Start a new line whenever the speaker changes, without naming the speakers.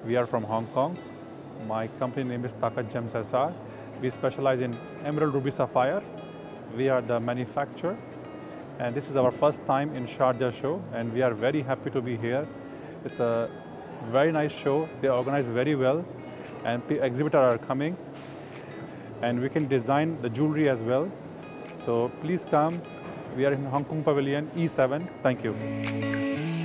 We are from Hong Kong. My company name is Takat Gems SR. We specialize in emerald, ruby, sapphire. We are the manufacturer, and this is our first time in Sharjah show, and we are very happy to be here. It's a very nice show. They organize very well, and exhibitors are coming, and we can design the jewelry as well. So please come. We are in Hong Kong Pavilion E7. Thank you.